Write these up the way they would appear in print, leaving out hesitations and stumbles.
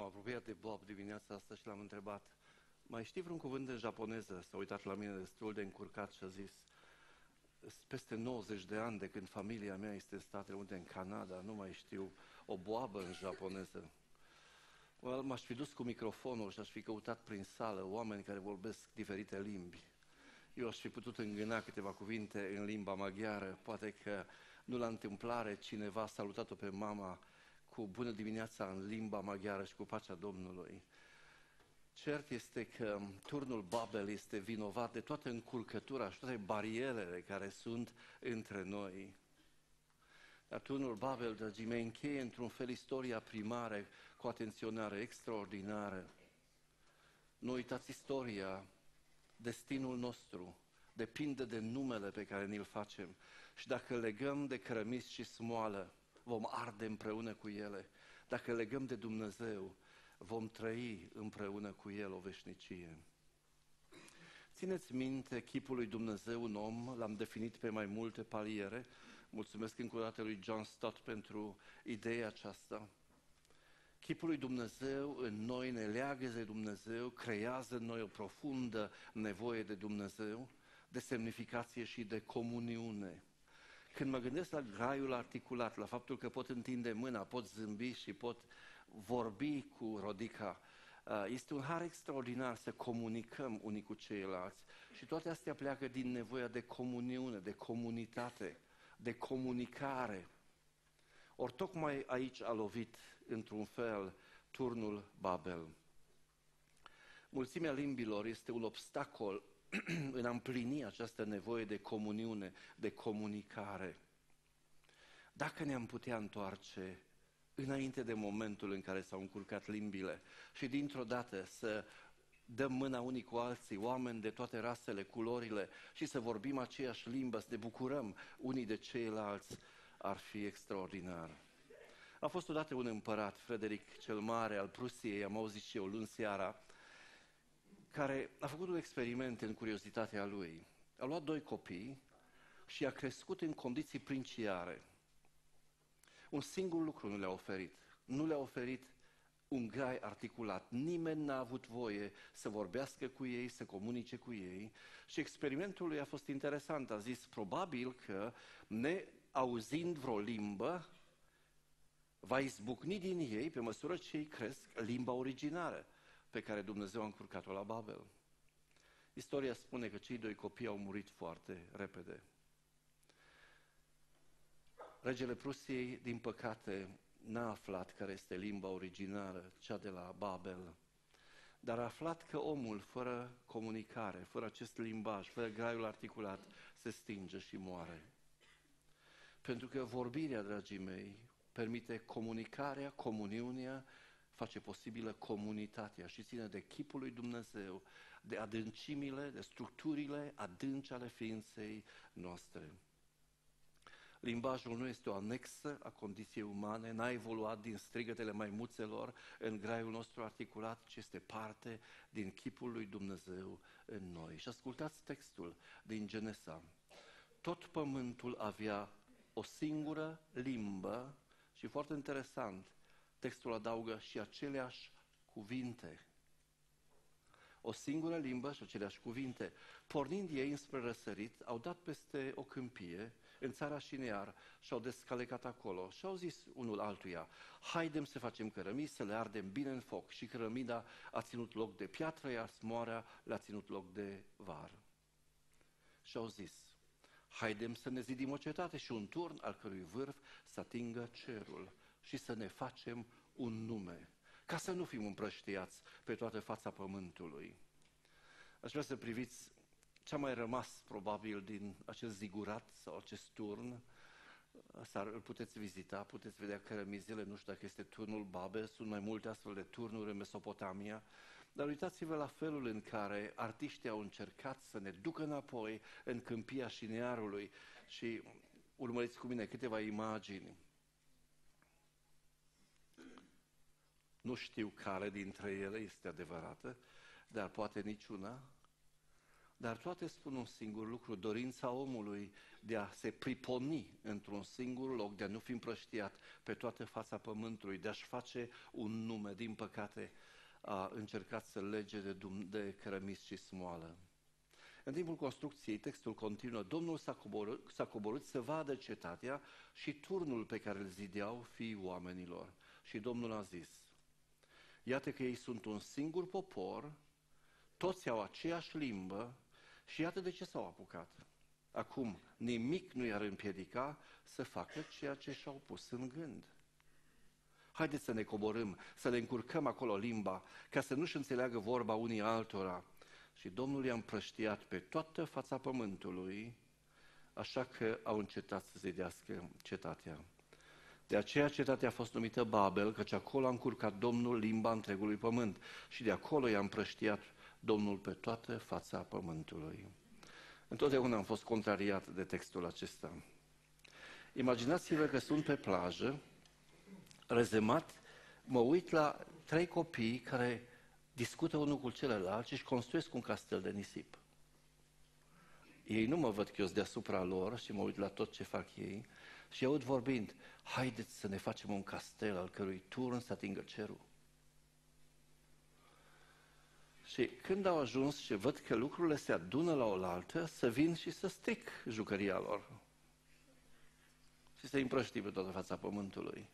M-am apropiat de Bob dimineața asta și l-am întrebat: mai știi vreun cuvânt în japoneză? S-a uitat la mine destul de încurcat și a zis: peste 90 de ani de când familia mea este în Statele Unite, în Canada, nu mai știu o boabă în japoneză. Well, m-aș fi dus cu microfonul și aș fi căutat prin sală oameni care vorbesc diferite limbi. Eu aș fi putut îngâna câteva cuvinte în limba maghiară, poate că nu la întâmplare cineva a salutat-o pe mama cu bună dimineața în limba maghiară și cu pacea Domnului. Cert este că turnul Babel este vinovat de toată încurcătura și toate barierele care sunt între noi. Dar turnul Babel, dragii mei, încheie într-un fel istoria primară cu atenționare extraordinară. Nu uitați istoria, destinul nostru depinde de numele pe care ni-l facem. Și dacă legăm de cărămizi și smoală, vom arde împreună cu ele. Dacă legăm de Dumnezeu, vom trăi împreună cu El o veșnicie. Țineți minte chipul lui Dumnezeu în om, l-am definit pe mai multe paliere. Mulțumesc încă o dată lui John Stott pentru ideea aceasta. Chipul lui Dumnezeu în noi ne leagă de Dumnezeu, creează în noi o profundă nevoie de Dumnezeu, de semnificație și de comuniune. Când mă gândesc la graiul articulat, la faptul că pot întinde mâna, pot zâmbi și pot vorbi cu Rodica, este un har extraordinar să comunicăm unii cu ceilalți. Și toate astea pleacă din nevoia de comuniune, de comunitate, de comunicare. Ori tocmai aici a lovit, într-un fel, turnul Babel. Mulțimea limbilor este un obstacol în a împlini această nevoie de comuniune, de comunicare. Dacă ne-am putea întoarce înainte de momentul în care s-au încurcat limbile și dintr-o dată să dăm mâna unii cu alții, oameni de toate rasele, culorile, și să vorbim aceeași limbă, să ne bucurăm unii de ceilalți, ar fi extraordinar. A fost odată un împărat, Frederic cel Mare al Prusiei, am auzit și eu luni seara, care a făcut un experiment în curiozitatea lui. A luat 2 copii și i-a crescut în condiții princiare. Un singur lucru nu le-a oferit. Nu le-a oferit un grai articulat. Nimeni n-a avut voie să vorbească cu ei, să comunice cu ei. Și experimentul lui a fost interesant. A zis, probabil că neauzind vreo limbă, va izbucni din ei, pe măsură ce ei cresc, limba originară pe care Dumnezeu a încurcat-o la Babel. Istoria spune că cei 2 copii au murit foarte repede. Regele Prusiei, din păcate, n-a aflat care este limba originală, cea de la Babel, dar a aflat că omul, fără comunicare, fără acest limbaj, fără graiul articulat, se stinge și moare. Pentru că vorbirea, dragii mei, permite comunicarea, comuniunea, face posibilă comunitatea și ține de chipul lui Dumnezeu, de adâncimile, de structurile adânci ale ființei noastre. Limbajul nu este o anexă a condiției umane, n-a evoluat din strigătele maimuțelor în graiul nostru articulat, ci este parte din chipul lui Dumnezeu în noi. Și ascultați textul din Genesa. Tot pământul avea o singură limbă și, foarte interesant, textul adaugă și aceleași cuvinte. O singură limbă și aceleași cuvinte. Pornind ei înspre răsărit, au dat peste o câmpie, în țara Șinear, și au descalecat acolo și au zis unul altuia, haidem să facem cărămizi, să le ardem bine în foc. Și cărămida a ținut loc de piatră, iar smoarea le-a ținut loc de var. Și au zis, haidem să ne zidim o cetate și un turn al cărui vârf să atingă cerul și să ne facem un nume, ca să nu fim împrăștiați pe toată fața pământului. Aș vrea să priviți ce a mai rămas probabil din acest zigurat sau acest turn. Îl puteți vizita, puteți vedea cărămizile, nu știu dacă este turnul Babel, sunt mai multe astfel de turnuri în Mesopotamia, dar uitați-vă la felul în care artiștii au încercat să ne ducă înapoi în câmpia Șinearului și urmăriți cu mine câteva imagini. Nu știu care dintre ele este adevărată, dar poate niciuna. Dar toate spun un singur lucru, dorința omului de a se priponi într-un singur loc, de a nu fi împrăștiat pe toată fața pământului, de a-și face un nume, din păcate, a încercat să lege de cărămizi și smoală. În timpul construcției, textul continuă, Domnul s-a coborât să vadă cetatea și turnul pe care îl zideau fiii oamenilor. Și Domnul a zis, iată că ei sunt un singur popor, toți au aceeași limbă și iată de ce s-au apucat. Acum, nimic nu i-ar împiedica să facă ceea ce și-au pus în gând. Haideți să ne coborâm, să le încurcăm acolo limba, ca să nu-și înțeleagă vorba unii altora. Și Domnul i-a împrăștiat pe toată fața pământului, așa că au încetat să zidească cetatea. De aceea cetatea a fost numită Babel, căci acolo a încurcat Domnul limba întregului pământ și de acolo i-a împrăștiat Domnul pe toată fața pământului. Întotdeauna am fost contrariat de textul acesta. Imaginați-vă că sunt pe plajă, rezemat, mă uit la 3 copii care discută unul cu celălalt și își construiesc un castel de nisip. Ei nu mă văd că eu sunt deasupra lor și mă uit la tot ce fac ei și aud vorbind, haideți să ne facem un castel al cărui turn să atingă cerul. Și când au ajuns și văd că lucrurile se adună la oaltă, să vin și să stric jucăria lor. Și să-i împrăști pe toată fața pământului.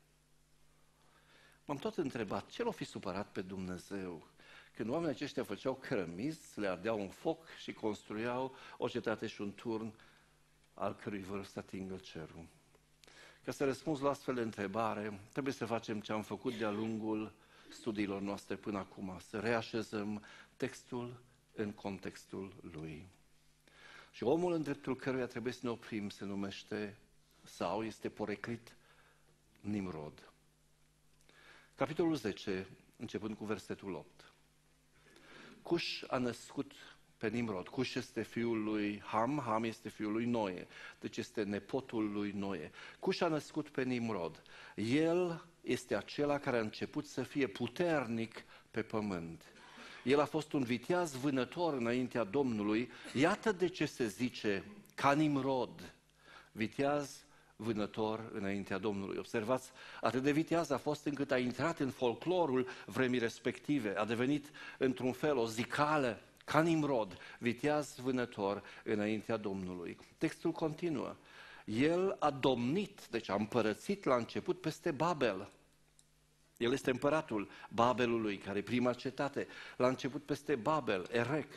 M-am tot întrebat, ce l-o fi supărat pe Dumnezeu? Când oamenii aceștia făceau cărămizi, le ardeau în foc și construiau o cetate și un turn al cărui vârf să atingă cerul. Ca să răspunzi la astfel de întrebare, trebuie să facem ce am făcut de-a lungul studiilor noastre până acum, să reașezăm textul în contextul lui. Și omul în dreptul căruia trebuie să ne oprim se numește sau este poreclit Nimrod. Capitolul 10, începând cu versetul 8. Cuș a născut pe Nimrod. Cuș este fiul lui Ham, Ham este fiul lui Noe, deci este nepotul lui Noe. Cuș a născut pe Nimrod. El este acela care a început să fie puternic pe pământ. El a fost un viteaz vânător înaintea Domnului. Iată de ce se zice ca Nimrod, viteaz vânător înaintea Domnului. Observați, atât de viteaz a fost încât a intrat în folclorul vremii respective, a devenit într-un fel o zicală, ca Nimrod, viteaz vânător înaintea Domnului. Textul continuă. El a domnit, deci a împărățit la început peste Babel. El este împăratul Babelului, care e prima cetate. La început peste Babel, Erec,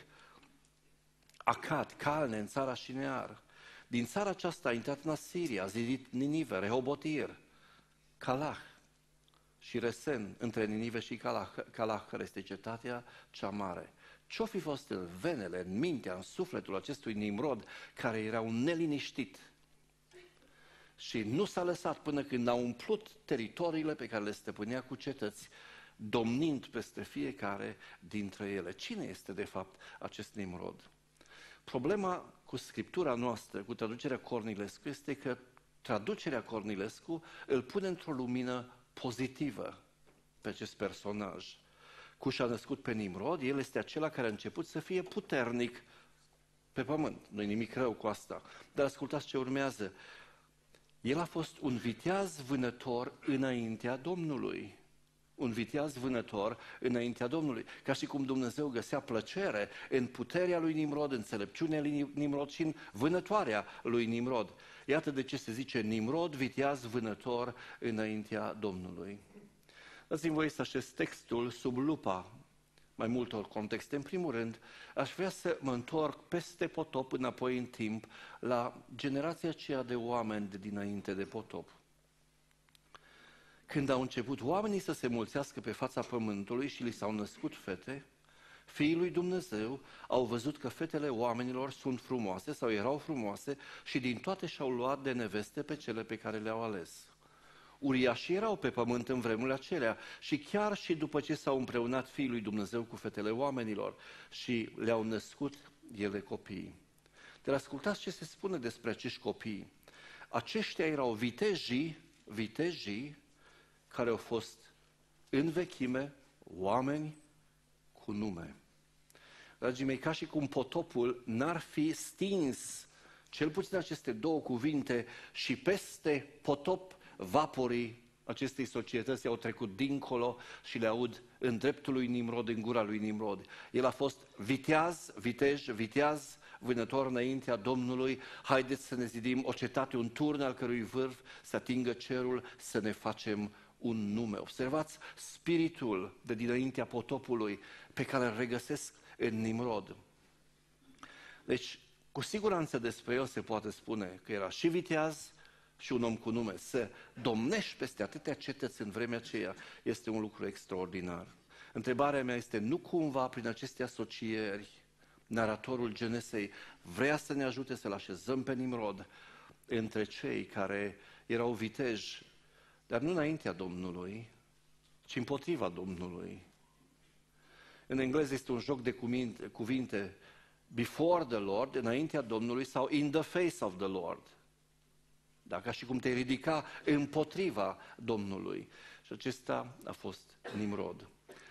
Acad, Calne, în țara Șinear. Din țara aceasta a intrat în Asiria, a zidit Ninive, Rehobotir, Calah și Resen, între Ninive și Calah, care este cetatea cea mare. Ce-o fi fost în venele, în mintea, în sufletul acestui Nimrod, care era un neliniștit și nu s-a lăsat până când a umplut teritoriile pe care le stăpânea cu cetăți, domnind peste fiecare dintre ele. Cine este de fapt acest Nimrod? Problema cu scriptura noastră, cu traducerea Cornilescu, este că traducerea Cornilescu îl pune într-o lumină pozitivă pe acest personaj. Cuș a născut pe Nimrod, el este acela care a început să fie puternic pe pământ. Nu-i nimic rău cu asta. Dar ascultați ce urmează. El a fost un viteaz vânător înaintea Domnului. Un viteaz vânător înaintea Domnului. Ca și cum Dumnezeu găsea plăcere în puterea lui Nimrod, în înțelepciunea lui Nimrod și în vânătoarea lui Nimrod. Iată de ce se zice Nimrod, viteaz vânător înaintea Domnului. Dați-mi voie să așez textul sub lupa mai multor contexte. În primul rând, aș vrea să mă întorc peste potop înapoi în timp la generația aceea de oameni de dinainte de potop. Când au început oamenii să se mulțească pe fața pământului și li s-au născut fete, fiii lui Dumnezeu au văzut că fetele oamenilor sunt frumoase sau erau frumoase și din toate și-au luat de neveste pe cele pe care le-au ales. Uriașii erau pe pământ în vremurile acelea și chiar și după ce s-au împreunat fiii lui Dumnezeu cu fetele oamenilor și le-au născut ele copii. Dar ascultați ce se spune despre acești copii. Aceștia erau vitejii care au fost în vechime oameni cu nume. dragii mei, ca și cum potopul n-ar fi stins cel puțin aceste două cuvinte și peste potop vaporii acestei societăți au trecut dincolo și le aud în dreptul lui Nimrod, în gura lui Nimrod. El a fost viteaz, vânător înaintea Domnului. Haideți să ne zidim o cetate, un turn al cărui vârf să atingă cerul, să ne facem un nume. Observați spiritul de dinaintea potopului pe care îl regăsesc în Nimrod. Deci, cu siguranță despre el se poate spune că era și viteaz și un om cu nume. Să domnești peste atâtea cetăți în vremea aceea este un lucru extraordinar. Întrebarea mea este, nu cumva prin aceste asocieri naratorul Genesei vrea să ne ajute să-l așezăm pe Nimrod între cei care erau viteji, dar nu înaintea Domnului, ci împotriva Domnului. În engleză este un joc de cuvinte, before the Lord, înaintea Domnului, sau in the face of the Lord. Da, ca și cum te ridica împotriva Domnului. Și acesta a fost Nimrod.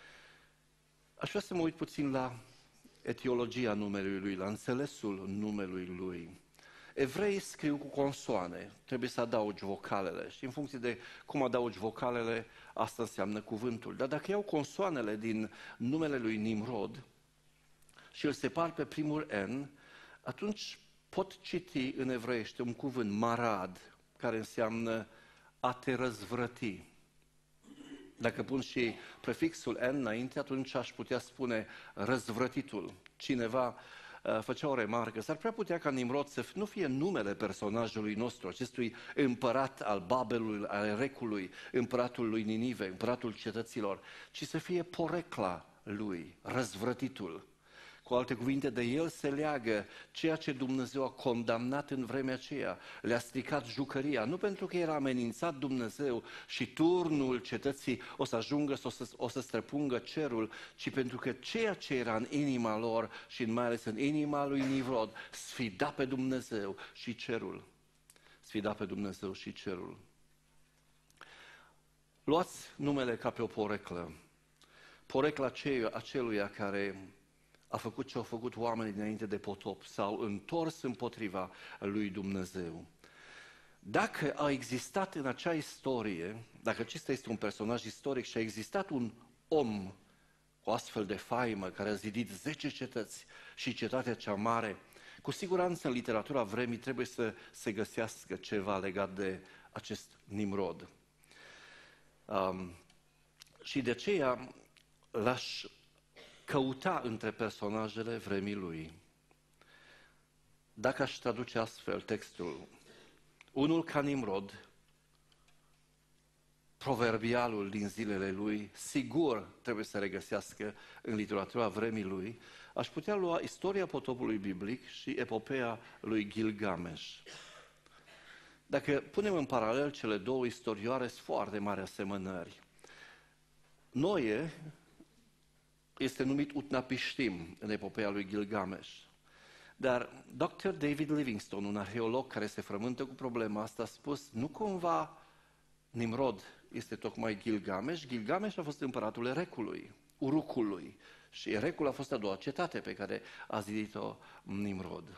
Aș vrea să mă uit puțin la etiologia numelui lui, la înțelesul numelui lui. Evreii scriu cu consoane, trebuie să adaugi vocalele și în funcție de cum adaugi vocalele, asta înseamnă cuvântul. Dar dacă iau consoanele din numele lui Nimrod și îl separ pe primul N, atunci pot citi în evreiește un cuvânt, marad, care înseamnă a te răzvrăti. Dacă pun și prefixul N înainte, atunci aș putea spune răzvrătitul. Cineva făcea o remarcă, s-ar prea putea ca Nimrod să nu fie numele personajului nostru, acestui împărat al Babelului, al Erecului, împăratul lui Ninive, împăratul cetăților, ci să fie porecla lui, răzvrătitul. Cu alte cuvinte, de el se leagă ceea ce Dumnezeu a condamnat în vremea aceea. Le-a stricat jucăria, nu pentru că era amenințat Dumnezeu și turnul cetății o să ajungă, o să străpungă cerul, ci pentru că ceea ce era în inima lor și mai ales în inima lui Nimrod sfida pe Dumnezeu și cerul. Sfida pe Dumnezeu și cerul. Luați numele ca pe o poreclă. Porecla aceluia care a făcut ce au făcut oamenii dinainte de potop, s-au întors împotriva lui Dumnezeu. Dacă a existat în acea istorie, dacă acesta este un personaj istoric și a existat un om cu astfel de faimă care a zidit 10 cetăți și cetatea cea mare, cu siguranță în literatura vremii trebuie să se găsească ceva legat de acest Nimrod. Și de aceea l-aș căuta între personajele vremii lui. Dacă aș traduce astfel textul, unul ca Nimrod, proverbialul din zilele lui, sigur trebuie să regăsească în literatura vremii lui, aș putea lua istoria potopului biblic și epopeea lui Gilgamesh. Dacă punem în paralel cele două istorioare, sunt foarte mari asemănări. Noe este numit Utnapishtim în epopeea lui Gilgamesh. Dar Dr. David Livingstone, un arheolog care se frământă cu problema asta, a spus, nu cumva Nimrod este tocmai Gilgamesh? Gilgamesh a fost împăratul Erecului, Urucului, și Erecul a fost a doua cetate pe care a zidit-o Nimrod.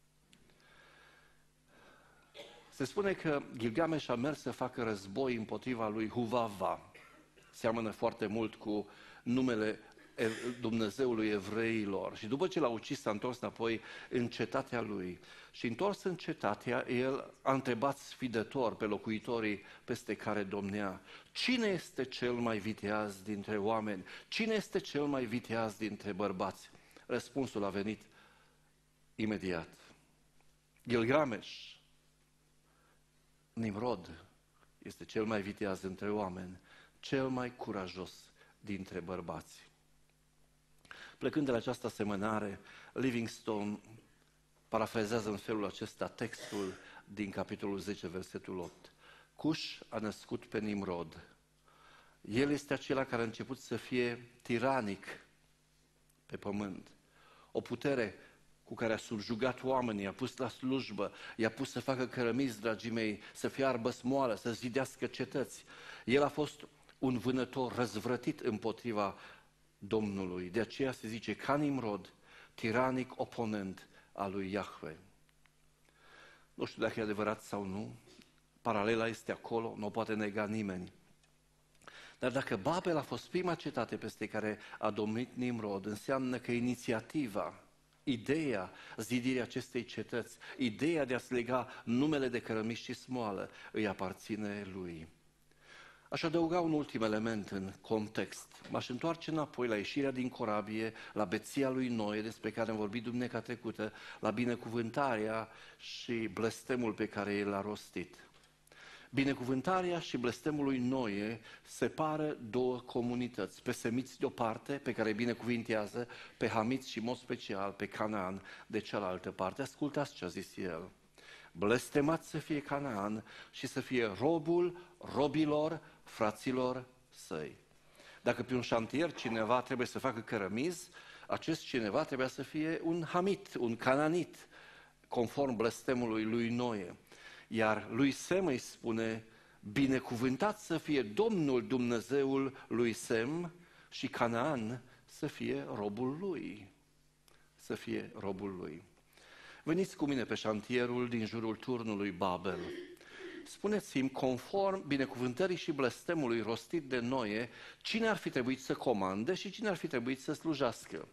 Se spune că Gilgamesh a mers să facă război împotriva lui Huvava. Seamănă foarte mult cu numele Dumnezeului evreilor. Și după ce l-a ucis, s-a întors înapoi în cetatea lui. Și întors în cetatea, el a întrebat sfidător pe locuitorii peste care domnea, cine este cel mai viteaz dintre oameni? Cine este cel mai viteaz dintre bărbați? Răspunsul a venit imediat. Gilgamesh, Nimrod, este cel mai viteaz dintre oameni, cel mai curajos dintre bărbați. Plecând de la această asemănare, Livingstone parafrazează în felul acesta textul din capitolul 10, versetul 8. Cush a născut pe Nimrod. El este acela care a început să fie tiranic pe pământ. O putere cu care a subjugat oamenii, i-a pus la slujbă, i-a pus să facă cărămizi, dragii mei, să fiarbă smoală, să zidească cetăți. El a fost un vânător răzvrătit împotriva Domnului. De aceea se zice, ca Nimrod, tiranic oponent al lui Iahve. Nu știu dacă e adevărat sau nu, paralela este acolo, nu o poate nega nimeni. Dar dacă Babel a fost prima cetate peste care a domnit Nimrod, înseamnă că inițiativa, ideea zidirii acestei cetăți, ideea de a-ți lega numele de cărămiș și smoală, îi aparține lui. Aș adăuga un ultim element în context. M-aș întoarce înapoi la ieșirea din corabie, la beția lui Noe, despre care am vorbit duminica trecută, la binecuvântarea și blestemul pe care el l-a rostit. Binecuvântarea și blestemul lui Noe separă două comunități, pe semiți de o parte, pe care îi binecuvintează, pe hamiți și, în mod special, pe Canaan de cealaltă parte. Ascultați ce a zis el. Blestemat să fie Canaan și să fie robul robilor fraților săi. Dacă pe un șantier cineva trebuie să facă cărămizi, acest cineva trebuia să fie un hamit, un cananit, conform blestemului lui Noe. Iar lui Sem îi spune, binecuvântat să fie Domnul Dumnezeul lui Sem și Canaan să fie robul lui. Să fie robul lui. Veniți cu mine pe șantierul din jurul turnului Babel. Spuneți-mi, conform binecuvântării și blestemului rostit de Noe, cine ar fi trebuit să comande și cine ar fi trebuit să slujească?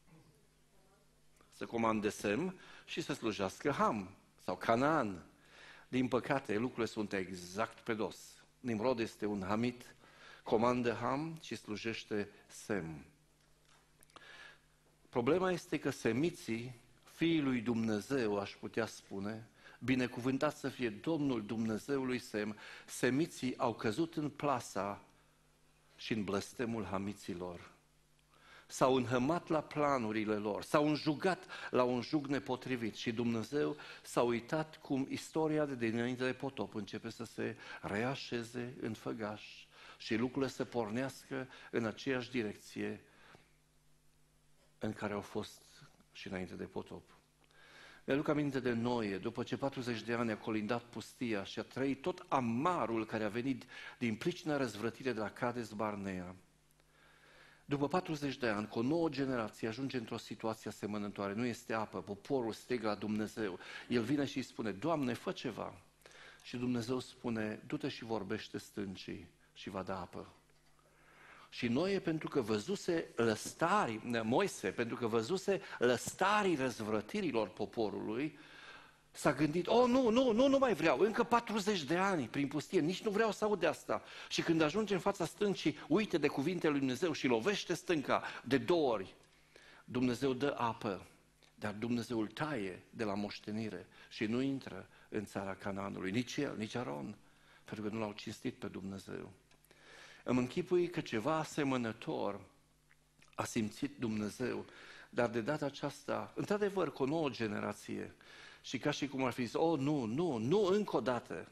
Să comande Sem și să slujească Ham sau Canaan. Din păcate, lucrurile sunt exact pe dos. Nimrod este un hamit, comandă Ham și slujește Sem. Problema este că semiții, fiii lui Dumnezeu, aș putea spune, binecuvântat să fie Domnul Dumnezeului Sem, semiții au căzut în plasa și în blestemul hamiților. S-au înhămat la planurile lor, s-au înjugat la un jug nepotrivit și Dumnezeu s-a uitat cum istoria de dinainte de potop începe să se reașeze în făgaș și lucrurile să pornească în aceeași direcție în care au fost și înainte de potop. Mi-aduc aminte de Noe, după ce 40 de ani a colindat pustia și a trăit tot amarul care a venit din pricina răzvrătire de la Cades Barnea. După 40 de ani, cu o nouă generație, ajunge într-o situație asemănătoare. Nu este apă, poporul strigă la Dumnezeu. El vine și îi spune, Doamne, fă ceva. Și Dumnezeu spune, du-te și vorbește stâncii și va da apă. Și Noe, pentru că văzuse Moise, pentru că văzuse lăstarii răzvrătirilor poporului, s-a gândit, nu mai vreau, încă 40 de ani prin pustie, nici nu vreau să aud de asta. Și când ajunge în fața stâncii, uite de cuvintele lui Dumnezeu și lovește stânca de 2 ori. Dumnezeu dă apă, dar Dumnezeu îl taie de la moștenire și nu intră în țara Canaanului, nici el, nici Aron, pentru că nu l-au cinstit pe Dumnezeu. Îmi închipui că ceva asemănător a simțit Dumnezeu, dar de data aceasta, într-adevăr, cu o nouă generație, și ca și cum ar fi zis, nu, încă o dată.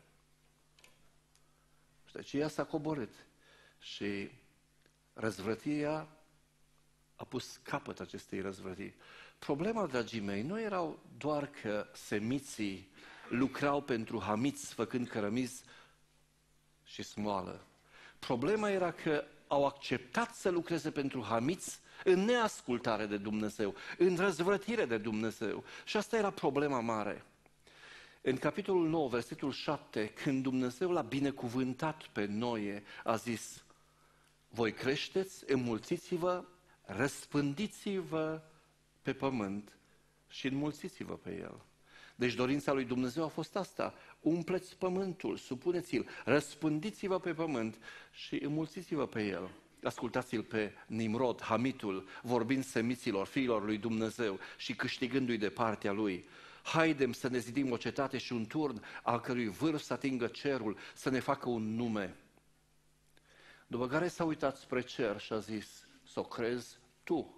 Și deci ea s-a coborât și răzvrătirea a pus capăt acestei răzvrătiri. Problema, dragii mei, nu erau doar că semiții lucrau pentru hamiți făcând cărămizi și smoală. Problema era că au acceptat să lucreze pentru hamiți în neascultare de Dumnezeu, în răzvrătire de Dumnezeu. Și asta era problema mare. În capitolul 9, versetul 7, când Dumnezeu l-a binecuvântat pe Noe, a zis, voi creșteți, înmulțiți-vă, răspândiți-vă pe pământ și înmulțiți-vă pe el. Deci dorința lui Dumnezeu a fost asta, umpleți pământul, supuneți-l, răspândiți-vă pe pământ și înmulțiți-vă pe el. Ascultați-l pe Nimrod, hamitul, vorbind semiților, fiilor lui Dumnezeu și câștigându-i de partea lui. Haidem să ne zidim o cetate și un turn al cărui vârf să atingă cerul, să ne facă un nume. După care s-a uitat spre cer și a zis, să o crezi tu.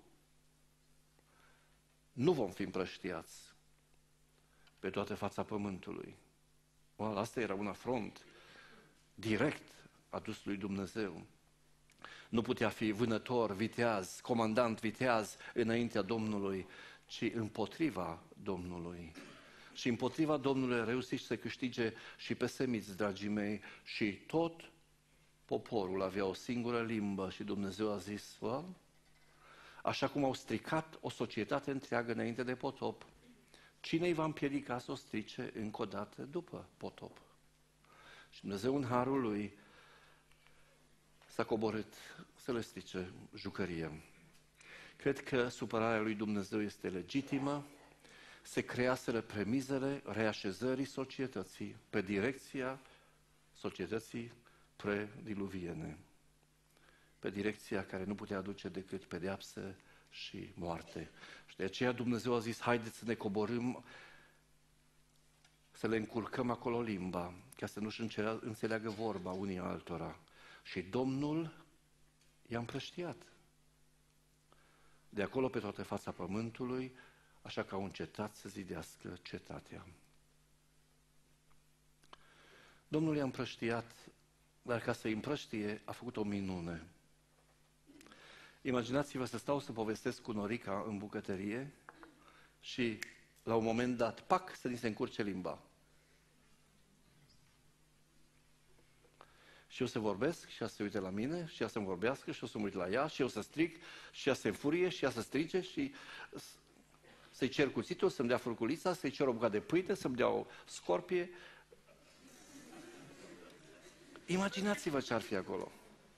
Nu vom fi împrăștiați pe toată fața pământului. Asta era un afront direct adus lui Dumnezeu. Nu putea fi vânător, viteaz, comandant viteaz înaintea Domnului, ci împotriva Domnului. Și împotriva Domnului a reușit să câștige și pe semiți, dragii mei, și tot poporul avea o singură limbă și Dumnezeu a zis, așa cum au stricat o societate întreagă înainte de potop, cine îi va împiedica să o strice încă o dată după potop? Și Dumnezeu în harul Lui s-a coborât să le strice jucăria. Cred că supărarea lui Dumnezeu este legitimă, se creaseră premizele reașezării societății pe direcția societății prediluviene, pe direcția care nu putea aduce decât pedeapsă și moarte. Și de aceea Dumnezeu a zis, haideți să ne coborâm, să le încurcăm acolo limba, ca să nu-și înțeleagă vorba unii altora. Și Domnul i-a împrăștiat. De acolo pe toată fața pământului, așa că au încetat să zidească cetatea. Domnul i-a împrăștiat, dar ca să-i împrăștie, a făcut o minune. Imaginați-vă să stau să povestesc cu Norica în bucătărie și la un moment dat, pac, să ni se încurce limba. Și eu să vorbesc și ea să se uite la mine și ea să-mi vorbească și eu să mă uit la ea și eu să strig și ea să se înfurie și ea să strige și să-i cer cuțitul, să-mi dea furculița, să-i cer o bucată de pâine, să-mi dea o scorpie. Imaginați-vă ce ar fi acolo.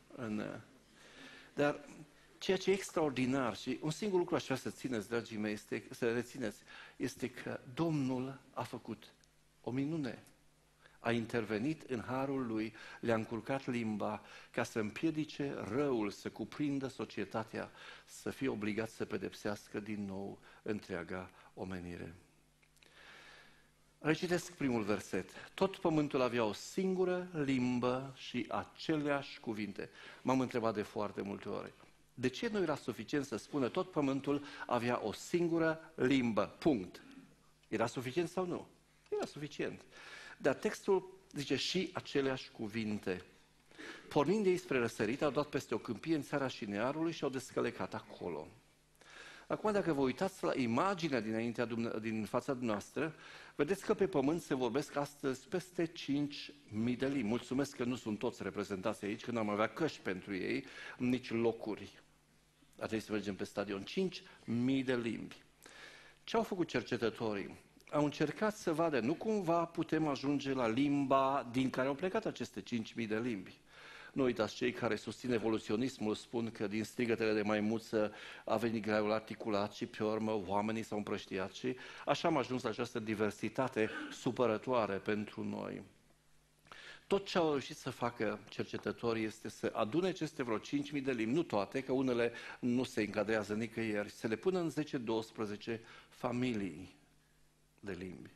Dar ceea ce e extraordinar și un singur lucru aș vrea să țineți, dragii mei, să rețineți, este că Domnul a făcut o minune. A intervenit în harul Lui, le-a încurcat limba ca să împiedice răul să cuprindă societatea, să fie obligat să pedepsească din nou întreaga omenire. Recitesc primul verset. Tot pământul avea o singură limbă și aceleași cuvinte. M-am întrebat de foarte multe ori. De ce nu era suficient să spună tot pământul avea o singură limbă? Punct. Era suficient sau nu? Era suficient. Dar textul zice și aceleași cuvinte. Pornind de ei spre răsărit, au dat peste o câmpie în țara Șinearului și au descălecat acolo. Acum, dacă vă uitați la imaginea din fața noastră, vedeți că pe pământ se vorbesc astăzi peste 5.000 de limbi. Mulțumesc că nu sunt toți reprezentați aici, că n-am avea căști pentru ei, nici locuri. A trebuit să mergem pe stadion. 5.000 de limbi. Ce au făcut cercetătorii? Au încercat să vadă, nu cumva putem ajunge la limba din care au plecat aceste 5.000 de limbi. Nu uitați, cei care susțin evoluționismul spun că din strigătele de maimuță a venit graiul articulat și pe urmă oamenii s-au împrăștiat și așa am ajuns la această diversitate supărătoare pentru noi. Tot ce au reușit să facă cercetătorii este să adune aceste vreo 5.000 de limbi, nu toate, că unele nu se încadrează nicăieri, să le pună în 10-12 familii de limbi.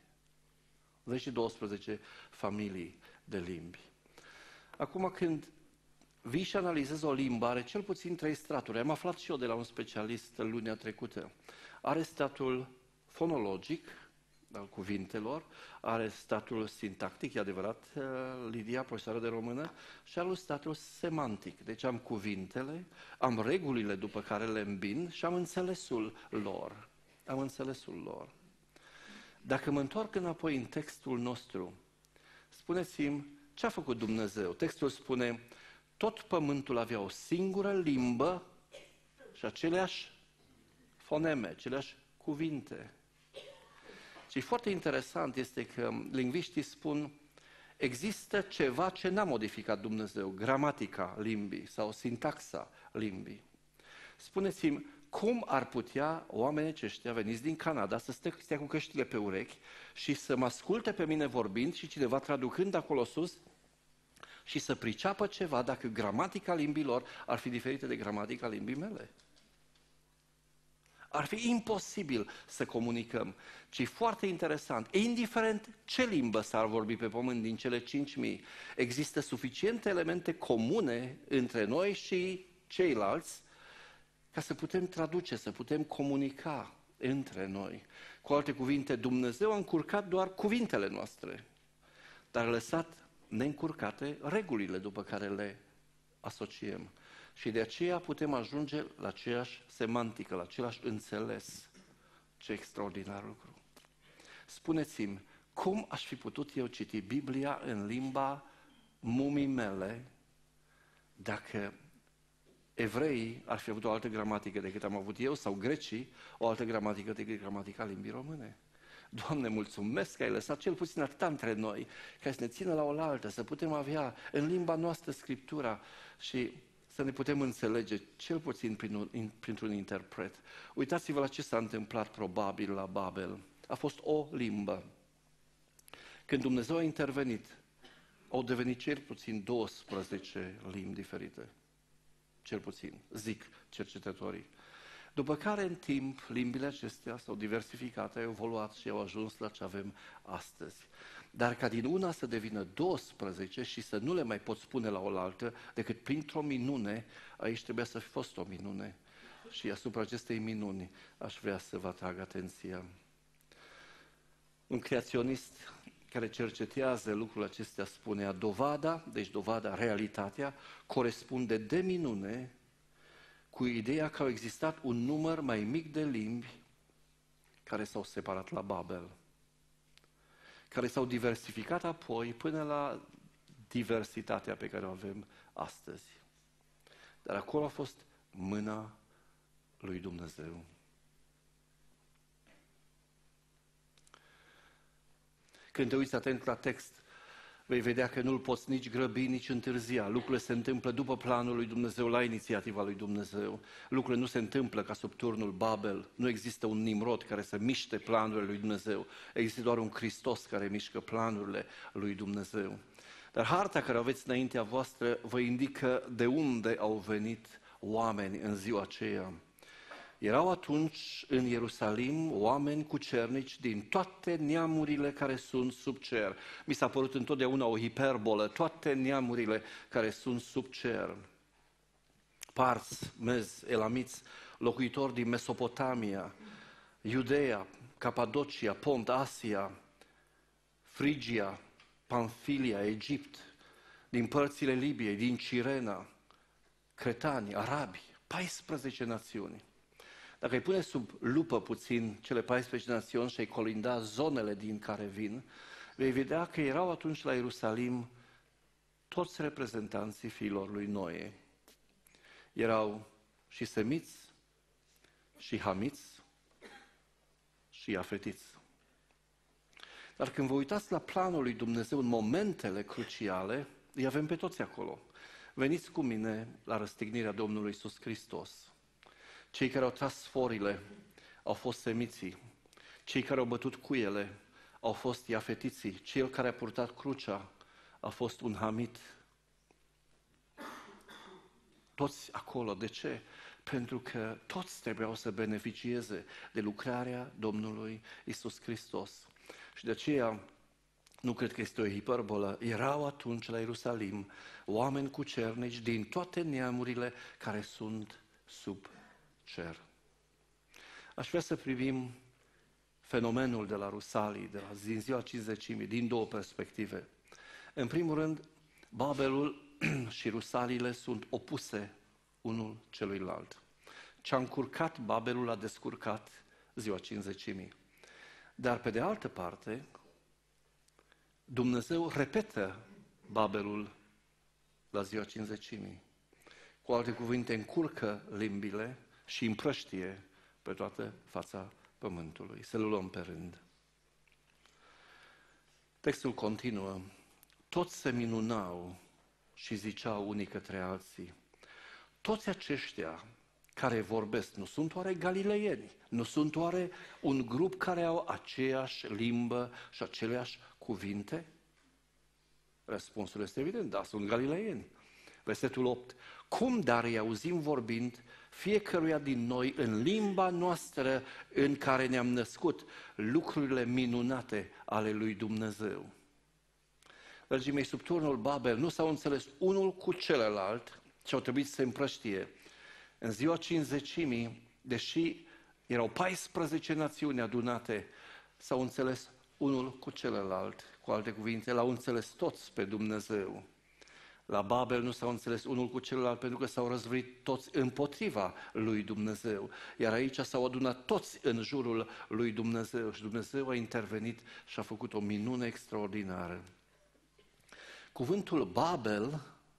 10-12 familii de limbi. Acum când vii și analizezi o limbă, are cel puțin 3 straturi. Am aflat și eu de la un specialist lunea trecută. Are statul fonologic, al cuvintelor, are statul sintactic, e adevărat, Lidia, profesoară de română, și are un statul semantic. Deci am cuvintele, am regulile după care le îmbin și am înțelesul lor. Am înțelesul lor. Dacă mă întorc înapoi în textul nostru, spuneți-mi ce a făcut Dumnezeu. Textul spune, tot pământul avea o singură limbă și aceleași foneme, aceleași cuvinte. Și foarte interesant este că lingviștii spun, există ceva ce n-a modificat Dumnezeu, gramatica limbii sau sintaxa limbii. Spuneți-mi, cum ar putea oamenii aceștia veniți din Canada să stea cu căștile pe urechi și să mă asculte pe mine vorbind și cineva traducând acolo sus și să priceapă ceva dacă gramatica limbilor ar fi diferită de gramatica limbii mele? Ar fi imposibil să comunicăm. Și foarte interesant, indiferent ce limbă s-ar vorbi pe pământ din cele 5.000, există suficiente elemente comune între noi și ceilalți ca să putem traduce, să putem comunica între noi. Cu alte cuvinte, Dumnezeu a încurcat doar cuvintele noastre, dar a lăsat neîncurcate regulile după care le asociem. Și de aceea putem ajunge la aceeași semantică, la același înțeles. Ce extraordinar lucru! Spuneți-mi, cum aș fi putut eu citi Biblia în limba mumii mele dacă evreii ar fi avut o altă gramatică decât am avut eu, sau grecii o altă gramatică decât gramatica limbii române. Doamne, mulțumesc că ai lăsat cel puțin atâta între noi, ca să ne țină la oaltă, să putem avea în limba noastră Scriptura și să ne putem înțelege, cel puțin printr-un interpret. Uitați-vă la ce s-a întâmplat probabil la Babel. A fost o limbă. Când Dumnezeu a intervenit, au devenit cel puțin 12 limbi diferite. Cel puțin, zic cercetătorii. După care, în timp, limbile acestea s-au diversificat, au evoluat și au ajuns la ce avem astăzi. Dar ca din una să devină 12 și să nu le mai pot spune la oaltă decât printr-o minune, aici trebuia să fi fost o minune. Și asupra acestei minuni aș vrea să vă atrag atenția. Un creaționist care cercetează lucrul acestea spunea, dovada, realitatea, corespunde de minune cu ideea că au existat un număr mai mic de limbi care s-au separat la Babel, care s-au diversificat apoi până la diversitatea pe care o avem astăzi. Dar acolo a fost mâna lui Dumnezeu. Când te uiți atent la text, vei vedea că nu-l poți nici grăbi, nici întârzia. Lucrurile se întâmplă după planul lui Dumnezeu, la inițiativa lui Dumnezeu. Lucrurile nu se întâmplă ca sub turnul Babel. Nu există un Nimrod care să miște planurile lui Dumnezeu. Există doar un Hristos care mișcă planurile lui Dumnezeu. Dar harta care o aveți înaintea voastră vă indică de unde au venit oameni în ziua aceea. Erau atunci în Ierusalim oameni cucernici din toate neamurile care sunt sub cer. Mi s-a părut întotdeauna o hiperbolă, toate neamurile care sunt sub cer. Parți, mezi, elamiți, locuitori din Mesopotamia, Iudeea, Capadocia, Pont, Asia, Frigia, Pamfilia, Egipt, din părțile Libiei, din Cirena, cretani, arabi, 14 națiuni. Dacă îi pune sub lupă puțin cele 14 națiuni și îi colinda zonele din care vin, vei vedea că erau atunci la Ierusalim toți reprezentanții fiilor lui Noe. Erau și semiți, și hamiți, și iafetiți. Dar când vă uitați la planul lui Dumnezeu în momentele cruciale, îi avem pe toți acolo. Veniți cu mine la răstignirea Domnului Iisus Hristos. Cei care au tras sforile au fost semiții, cei care au bătut cuiele au fost iafetiții, cel care a purtat crucea a fost un hamit. Toți acolo. De ce? Pentru că toți trebuiau să beneficieze de lucrarea Domnului Iisus Hristos. Și de aceea, nu cred că este o hiperbolă, erau atunci la Ierusalim oameni cucernici din toate neamurile care sunt sub cer. Aș vrea să privim fenomenul de la Rusalii, din ziua Cincizecimii, din două perspective. În primul rând, Babelul și Rusaliile sunt opuse unul celuilalt. Ce-a încurcat Babelul a descurcat ziua Cincizecimii. Dar pe de altă parte, Dumnezeu repetă Babelul la ziua Cincizecimii. Cu alte cuvinte, încurcă limbile și împrăștie pe toată fața pământului. Să le luăm pe rând. Textul continuă. Toți se minunau și ziceau unii către alții. Toți aceștia care vorbesc, nu sunt oare galileieni? Nu sunt oare un grup care au aceeași limbă și aceleași cuvinte? Răspunsul este evident, da, sunt galileieni. Versetul 8. Cum dar îi auzim vorbind fiecăruia din noi în limba noastră în care ne-am născut lucrurile minunate ale lui Dumnezeu? Dragii mei, sub turnul Babel nu s-au înțeles unul cu celălalt și au trebuit să se împrăștie. În ziua Cincizecimii, deși erau 14 națiuni adunate, s-au înțeles unul cu celălalt. Cu alte cuvinte, l-au înțeles toți pe Dumnezeu. La Babel nu s-au înțeles unul cu celălalt pentru că s-au răzvrăit toți împotriva lui Dumnezeu. Iar aici s-au adunat toți în jurul lui Dumnezeu și Dumnezeu a intervenit și a făcut o minune extraordinară. Cuvântul Babel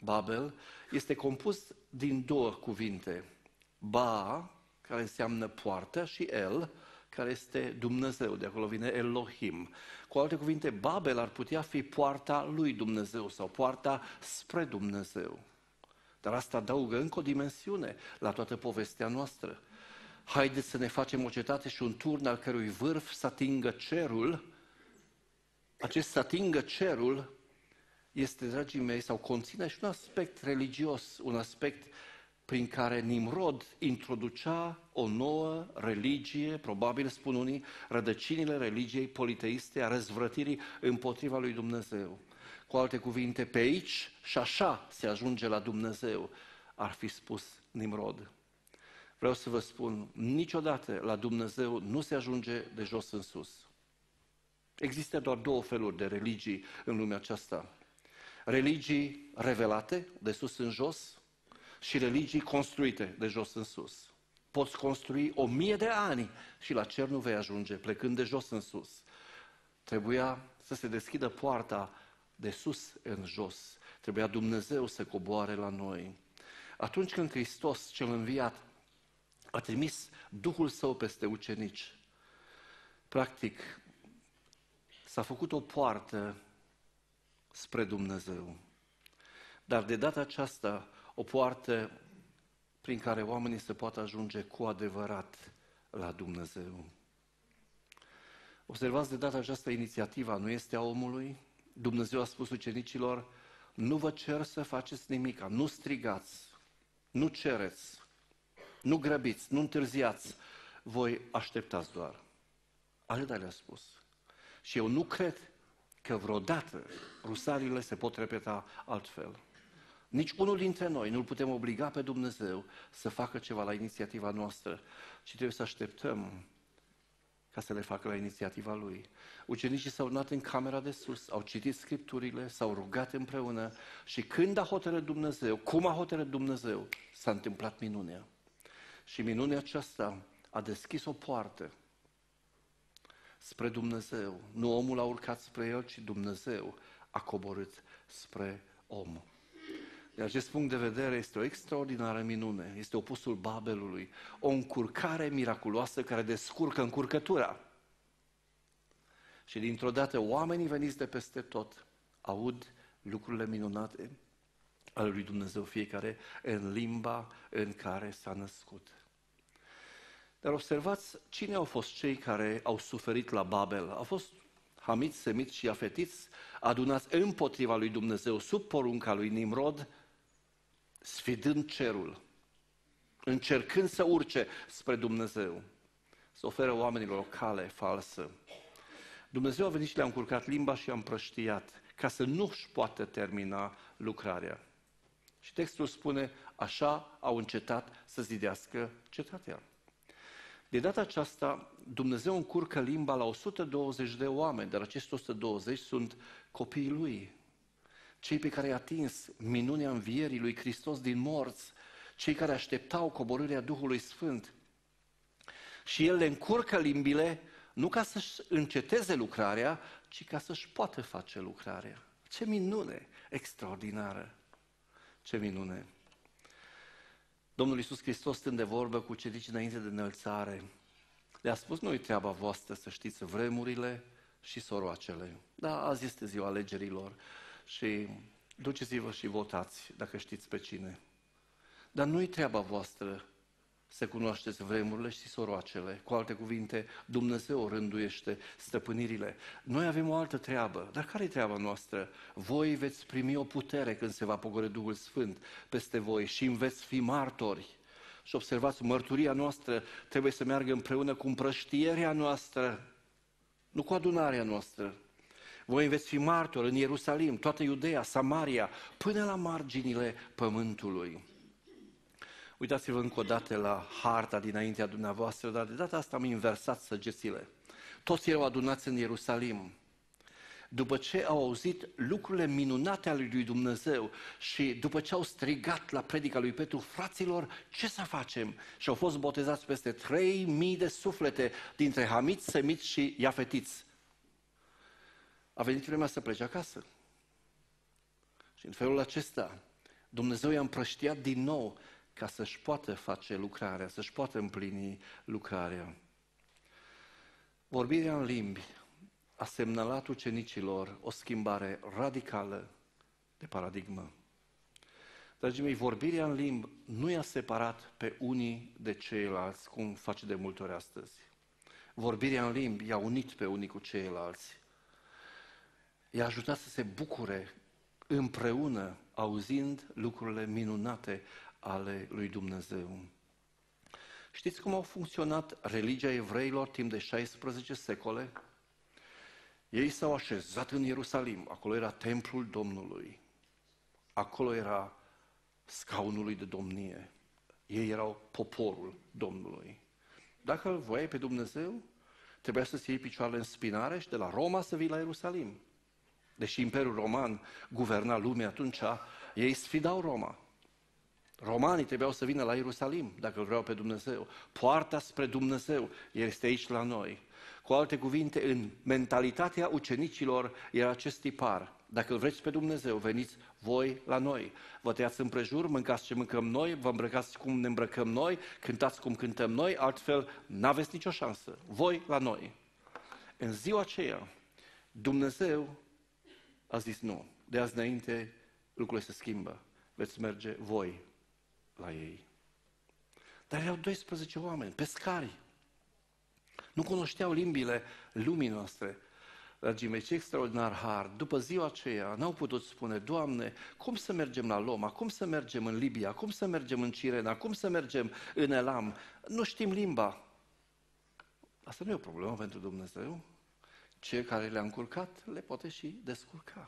Babel, este compus din două cuvinte. Ba, care înseamnă poartă, și El, care este Dumnezeu, de acolo vine Elohim. Cu alte cuvinte, Babel ar putea fi poarta lui Dumnezeu sau poarta spre Dumnezeu. Dar asta adaugă încă o dimensiune la toată povestea noastră. Haideți să ne facem o cetate și un turn al cărui vârf să atingă cerul. Acest să atingă cerul este, dragii mei, sau conține și un aspect religios, un aspect prin care Nimrod introducea o nouă religie, probabil spun unii, rădăcinile religiei politeiste, a răzvrătirii împotriva lui Dumnezeu. Cu alte cuvinte, pe aici și așa se ajunge la Dumnezeu, ar fi spus Nimrod. Vreau să vă spun, niciodată la Dumnezeu nu se ajunge de jos în sus. Există doar două feluri de religii în lumea aceasta. Religii revelate, de sus în jos, și religii construite, de jos în sus. Poți construi 1000 de ani și la cer nu vei ajunge, plecând de jos în sus. Trebuia să se deschidă poarta de sus în jos. Trebuia Dumnezeu să coboare la noi. Atunci când Hristos cel înviat a trimis Duhul Său peste ucenici, practic s-a făcut o poartă spre Dumnezeu. Dar de data aceasta, o poartă prin care oamenii se pot ajunge cu adevărat la Dumnezeu. Observați, de data aceasta, inițiativa nu este a omului. Dumnezeu a spus ucenicilor, nu vă cer să faceți nimica, nu strigați, nu cereți, nu grăbiți, nu întârziați, voi așteptați doar. Atâta le-a spus. Și eu nu cred că vreodată rusaliile se pot repeta altfel. Nici unul dintre noi nu-L putem obliga pe Dumnezeu să facă ceva la inițiativa noastră, ci trebuie să așteptăm ca să le facă la inițiativa Lui. Ucenicii s-au urmat în camera de sus, au citit Scripturile, s-au rugat împreună și când a hotărât Dumnezeu, cum a hotărât Dumnezeu, s-a întâmplat minunea. Și minunea aceasta a deschis o poartă spre Dumnezeu. Nu omul a urcat spre El, ci Dumnezeu a coborât spre om. Din acest punct de vedere este o extraordinară minune, este opusul Babelului, o încurcare miraculoasă care descurcă încurcătura. Și dintr-o dată oamenii veniți de peste tot aud lucrurile minunate ale lui Dumnezeu, fiecare în limba în care s-a născut. Dar observați cine au fost cei care au suferit la Babel. Au fost hamiți, semiți și afetiți, adunați împotriva lui Dumnezeu, sub porunca lui Nimrod, sfidând cerul, încercând să urce spre Dumnezeu, să oferă oamenilor o cale falsă. Dumnezeu a venit și le-a încurcat limba și i-a împrăștiat, ca să nu-și poată termina lucrarea. Și textul spune, așa au încetat să zidească cetatea. De data aceasta, Dumnezeu încurcă limba la 120 de oameni, dar acești 120 sunt copiii Lui. Cei pe care i-a atins minunea învierii lui Hristos din morți, cei care așteptau coborârea Duhului Sfânt. Și El le încurcă limbile, nu ca să-și înceteze lucrarea, ci ca să-și poată face lucrarea. Ce minune extraordinară! Ce minune! Domnul Iisus Hristos, stând de vorbă cu ucenicii înainte de înălțare, le-a spus, nu-i treaba voastră să știți vremurile și soroacele. Da, azi este ziua alegerilor și duceți-vă și votați dacă știți pe cine. Dar nu-i treaba voastră să cunoașteți vremurile și soroacele. Cu alte cuvinte, Dumnezeu rânduiește stăpânirile. Noi avem o altă treabă. Dar care-i treaba noastră? Voi veți primi o putere când se va pogorî Duhul Sfânt peste voi și îmi veți fi martori. Și observați, mărturia noastră trebuie să meargă împreună cu împrăștierea noastră, nu cu adunarea noastră. Voi veți fi martori în Ierusalim, toată Iudeea, Samaria, până la marginile pământului. Uitați-vă încă o dată la harta dinaintea dumneavoastră, dar de data asta am inversat săgețile. Toți erau adunați în Ierusalim. După ce au auzit lucrurile minunate ale lui Dumnezeu și după ce au strigat la predica lui Petru, fraților, ce să facem? Și au fost botezați peste 3000 de suflete dintre hamiți, semiți și iafetiți. A venit vremea să plece acasă. Și în felul acesta, Dumnezeu i-a împrăștiat din nou ca să-și poată face lucrarea, să-și poată împlini lucrarea. Vorbirea în limbi a semnalat ucenicilor o schimbare radicală de paradigmă. Dragii mei, vorbirea în limbi nu i-a separat pe unii de ceilalți, cum face de multe ori astăzi. Vorbirea în limbi i-a unit pe unii cu ceilalți. I-a ajutat să se bucure împreună, auzind lucrurile minunate ale lui Dumnezeu. Știți cum au funcționat religia evreilor timp de 16 secole? Ei s-au așezat în Ierusalim, acolo era templul Domnului, acolo era scaunul de domnie, ei erau poporul Domnului. Dacă îl voiai pe Dumnezeu, trebuia să-ți iei picioarele în spinare și de la Roma să vii la Ierusalim. Deși Imperiul Roman guverna lumea atunci, ei sfidau Roma. Romanii trebuiau să vină la Ierusalim, dacă îl vreau pe Dumnezeu. Poarta spre Dumnezeu este aici la noi. Cu alte cuvinte, în mentalitatea ucenicilor era acest tipar. Dacă îl vreți pe Dumnezeu, veniți voi la noi. Vă tăiați împrejur, mâncați ce mâncăm noi, vă îmbrăcați cum ne îmbrăcăm noi, cântați cum cântăm noi, altfel n-aveți nicio șansă. Voi la noi. În ziua aceea, Dumnezeu a zis nu. De azi înainte lucrurile se schimbă. Veți merge voi la ei. Dar erau 12 oameni, pescari. Nu cunoșteau limbile lumii noastre. Dragii mei, ce extraordinar har! După ziua aceea n-au putut spune, Doamne, cum să mergem la Loma, cum să mergem în Libia, cum să mergem în Cirena, cum să mergem în Elam? Nu știm limba. Asta nu e o problemă pentru Dumnezeu. Cei care le-a încurcat le poate și descurca.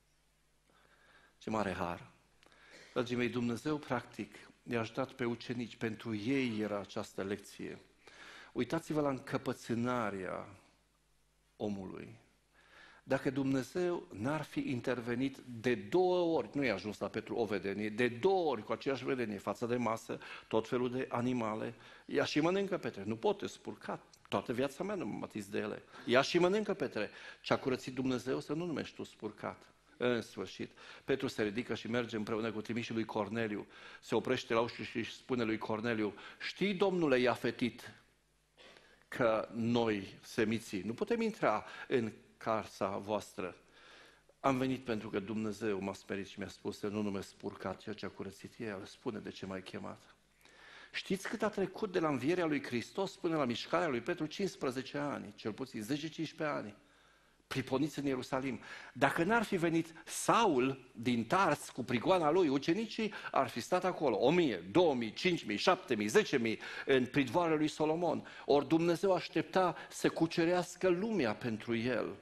Ce mare har! Dragii mei, Dumnezeu, practic, i-a ajutat pe ucenici, pentru ei era această lecție. Uitați-vă la încăpățânarea omului. Dacă Dumnezeu n-ar fi intervenit de 2 ori, nu i-a ajuns la Petru o vedenie, de 2 ori cu aceeași vedenie față de masă, tot felul de animale, ia și mănâncă Petre, nu pot, e spurcat, toată viața mea nu mă atins de ele. Ia și mănâncă Petre, ce-a curățit Dumnezeu să nu numești tu spurcat. În sfârșit, Petru se ridică și merge împreună cu trimișul lui Corneliu, se oprește la ușă și își spune lui Corneliu, știi, domnule Iafetit, că noi, semiții, nu putem intra în casa voastră. Am venit pentru că Dumnezeu m-a sperit și mi-a spus să nu numesc spurcat ceea ce a curățit El. Spune de ce m-ai chemat. Știți cât a trecut de la învierea lui Hristos până la mișcarea lui Petru? 15 ani, cel puțin 10-15 ani. Priponiți în Ierusalim. Dacă n-ar fi venit Saul din Tars cu prigoana lui, ucenicii ar fi stat acolo 1000, 2000, 5000, 7000, 10000 în pridvoarele lui Solomon. Ori Dumnezeu aștepta să cucerească lumea pentru el.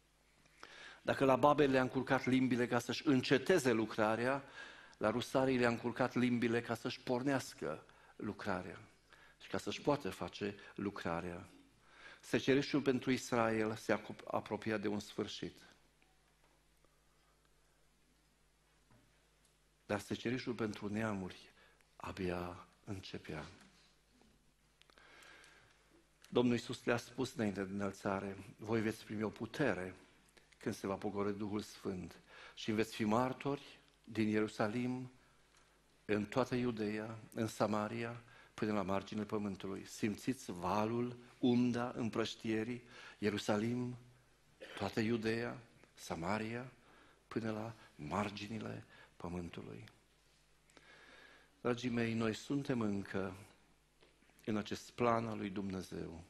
Dacă la Babel le-a încurcat limbile ca să-și înceteze lucrarea, la Rusarii le-a încurcat limbile ca să-și pornească lucrarea și ca să-și poată face lucrarea. Secerișul pentru Israel se apropia de un sfârșit. Dar secerișul pentru neamuri abia începea. Domnul Iisus le-a spus înainte de înălțare, voi veți primi o putere când se va pogorî Duhul Sfânt și veți fi martori din Ierusalim, în toată Iudeea, în Samaria, până la marginile pământului. Simțiți valul, unda împrăștierii, Ierusalim, toată Iudeea, Samaria, până la marginile pământului. Dragii mei, noi suntem încă în acest plan al lui Dumnezeu.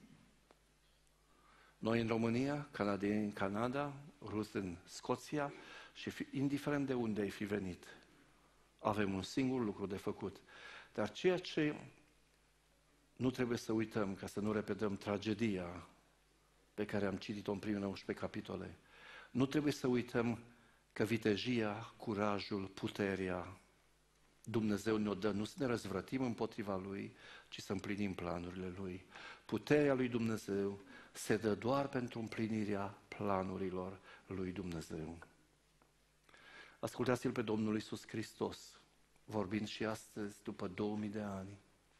Noi în România, canadieni în Canada, rusi în Scoția și indiferent de unde ai fi venit, avem un singur lucru de făcut. Dar ceea ce nu trebuie să uităm, ca să nu repetăm tragedia pe care am citit-o în primele 11 capitole, nu trebuie să uităm că vitejia, curajul, puterea, Dumnezeu ne-o dă, nu să ne răzvrătim împotriva Lui, ci să împlinim planurile Lui. Puterea lui Dumnezeu se dă doar pentru împlinirea planurilor lui Dumnezeu. Ascultați-L pe Domnul Iisus Hristos, vorbind și astăzi, după 2000 de ani.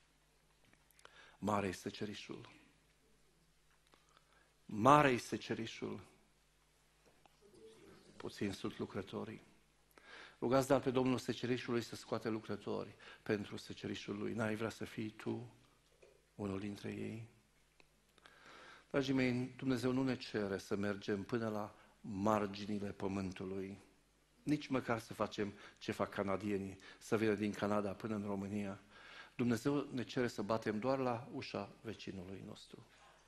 Mare este secerișul. Mare este secerișul. Puțin sunt lucrătorii. Rugați dar pe Domnul secerișului să scoate lucrători pentru secerișul lui. N-ai vrea să fii tu unul dintre ei? Dragii mei, Dumnezeu nu ne cere să mergem până la marginile pământului, nici măcar să facem ce fac canadienii, să vină din Canada până în România. Dumnezeu ne cere să batem doar la ușa vecinului nostru.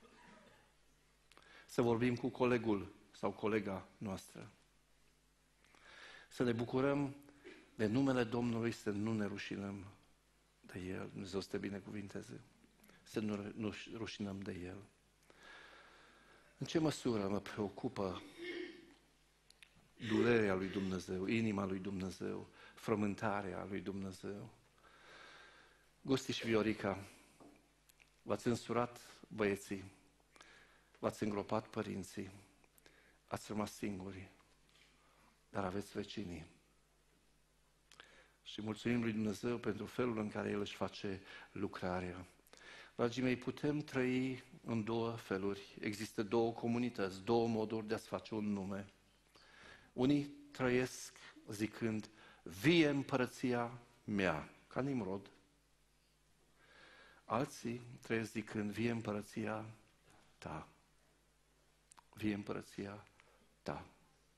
Să vorbim cu colegul sau colega noastră. Să ne bucurăm de numele Domnului, să nu ne rușinăm de El. Dumnezeu să te binecuvinteze. Să nu rușinăm de El. În ce măsură mă preocupă durerea lui Dumnezeu, inima lui Dumnezeu, frământarea lui Dumnezeu? Gusti și Viorica, v-ați însurat băieții, v-ați îngropat părinții, ați rămas singuri, dar aveți vecinii. Și mulțumim lui Dumnezeu pentru felul în care El își face lucrarea. Dragii mei, putem trăi în două feluri. Există două comunități, două moduri de a-ți face un nume. Unii trăiesc zicând, vie împărăția mea, ca Nimrod. Alții trăiesc zicând, vie împărăția ta. Vie împărăția ta.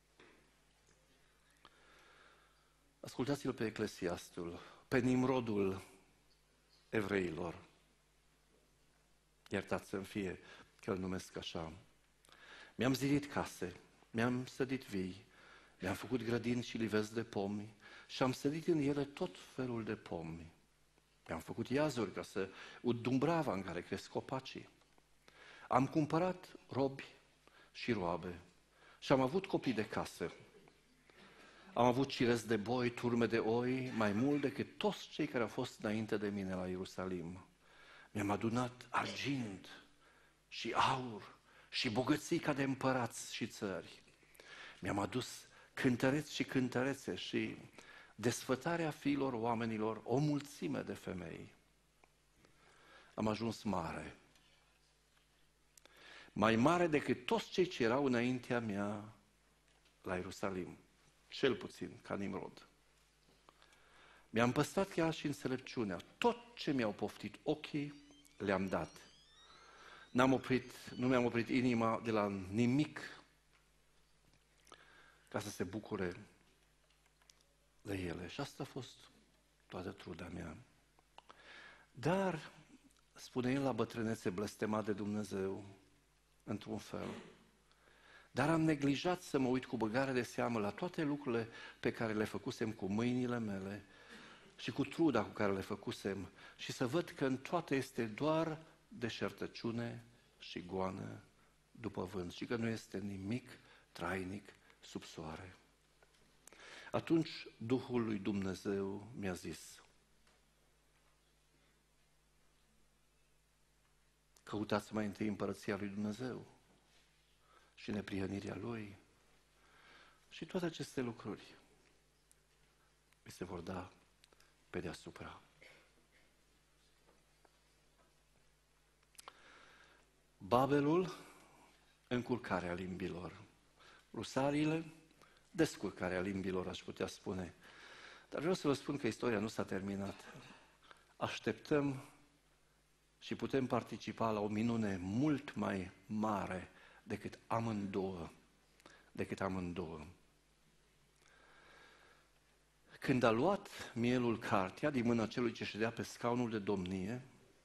Ascultați-l pe Eclesiastul, pe Nimrodul evreilor. Iertați-mi fie că îl numesc așa. Mi-am zidit case, mi-am sădit vii, mi-am făcut grădini și livezi de pomi și am sădit în ele tot felul de pomi. Mi-am făcut iazuri ca să ud dumbrava în care cresc copacii. Am cumpărat robi și roabe și am avut copii de casă. Am avut cirezi de boi, turme de oi, mai mult decât toți cei care au fost înainte de mine la Ierusalim. Mi-am adunat argint și aur și bogății ca de împărați și țări. Mi-am adus cântăreți și cântărețe și desfătarea fiilor oamenilor, o mulțime de femei. Am ajuns mare, mai mare decât toți cei ce erau înaintea mea la Ierusalim, cel puțin ca Nimrod. Mi-am păstrat chiar și înțelepciunea. Tot ce mi-au poftit ochii, le-am dat. Nu mi-am oprit inima de la nimic ca să se bucure de ele. Și asta a fost toată truda mea. Dar, spune el la bătrânețe, blestemat de Dumnezeu, într-un fel, dar am neglijat să mă uit cu băgare de seamă la toate lucrurile pe care le făcusem cu mâinile mele și cu truda cu care le făcusem și să văd că în toate este doar deșertăciune și goană după vânt și că nu este nimic trainic sub soare. Atunci Duhul lui Dumnezeu mi-a zis, căutați mai întâi împărăția lui Dumnezeu și neprihănirea Lui și toate aceste lucruri vi se vor da pe deasupra. Babelul, încurcarea limbilor. Rusariile, descurcarea limbilor, aș putea spune. Dar vreau să vă spun că istoria nu s-a terminat. Așteptăm și putem participa la o minune mult mai mare decât amândouă. Când a luat mielul cartea din mâna celui ce ședea pe scaunul de domnie,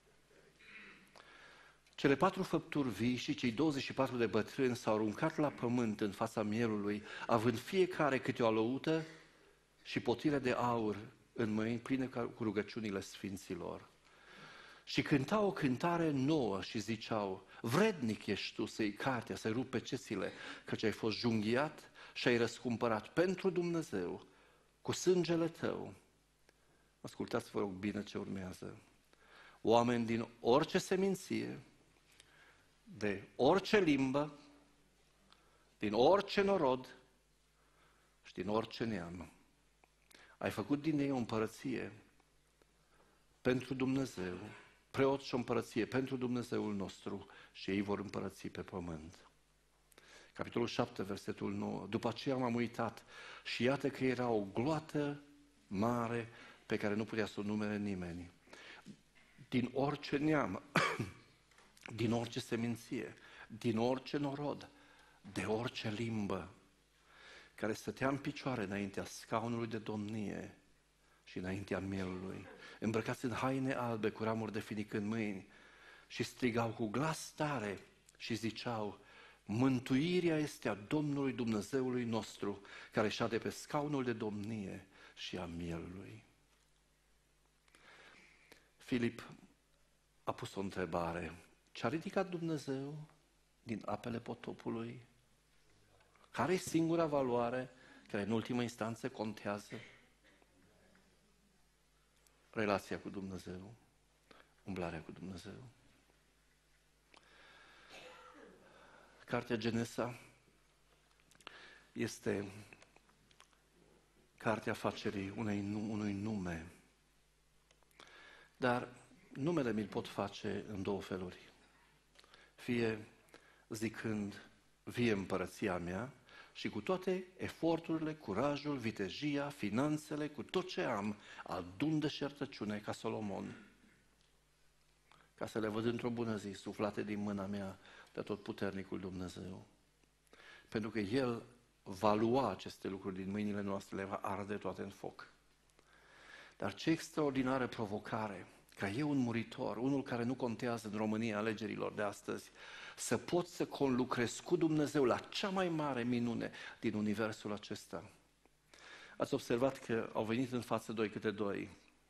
cele 4 făpturi vii și cei 24 de bătrâni s-au aruncat la pământ în fața mielului, având fiecare câte o alăută și potire de aur în mâini pline cu rugăciunile sfinților. Și cântau o cântare nouă și ziceau, vrednic ești tu să iei cartea, să-i rupi pecețile, căci ai fost junghiat și ai răscumpărat pentru Dumnezeu cu sângele tău. Ascultați, vă rog, bine ce urmează. Oameni din orice seminție, de orice limbă, din orice norod și din orice neam. Ai făcut din ei o împărăție pentru Dumnezeu, preoți și o împărăție pentru Dumnezeul nostru și ei vor împărăți pe pământ. Capitolul 7, versetul 9. După aceea m-am uitat și iată că era o gloată mare pe care nu putea să o numere nimeni. Din orice neam, din orice seminție, din orice norod, de orice limbă, care stătea în picioare înaintea scaunului de domnie și înaintea mielului, îmbrăcați în haine albe cu ramuri de finic în mâini, și strigau cu glas tare și ziceau: mântuirea este a Domnului Dumnezeului nostru, care șade pe scaunul de domnie și a mielului. Filip a pus o întrebare. Ce-a ridicat Dumnezeu din apele potopului? Care e singura valoare care în ultimă instanță contează? Relația cu Dumnezeu, umblarea cu Dumnezeu. Cartea Genesa este cartea facerii unui nume, dar numele mi-l pot face în două feluri. Fie zicând: vie împărăția mea, și cu toate eforturile, curajul, vitejia, finanțele, cu tot ce am, adun deșertăciune ca Solomon, ca să le văd într-o bună zi, suflate din mâna mea de Atotputernicul Dumnezeu. Pentru că El va lua aceste lucruri din mâinile noastre, le va arde toate în foc. Dar ce extraordinară provocare ca eu, un muritor, unul care nu contează în România alegerilor de astăzi, să pot să conlucrez cu Dumnezeu la cea mai mare minune din universul acesta. Ați observat că au venit în față doi câte doi.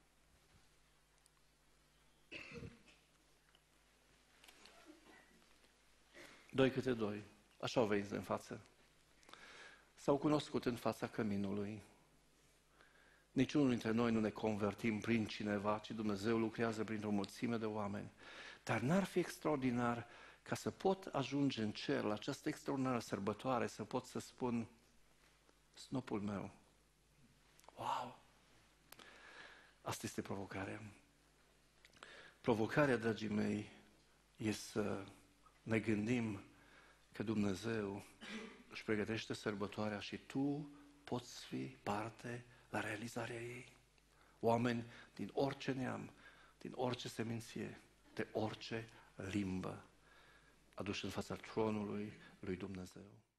Doi câte doi. Așa au venit în față. S-au cunoscut în fața căminului. Niciunul dintre noi nu ne convertim prin cineva, ci Dumnezeu lucrează printr-o mulțime de oameni. Dar n-ar fi extraordinar ca să pot ajunge în cer, la această extraordinară sărbătoare, să pot să spun: snopul meu. Wow! Asta este provocarea. Provocarea, dragii mei, e să ne gândim că Dumnezeu își pregătește sărbătoarea și tu poți fi parte la realizarea ei. Oameni din orice neam, din orice seminție, de orice limbă, aduși în fața tronului lui Dumnezeu.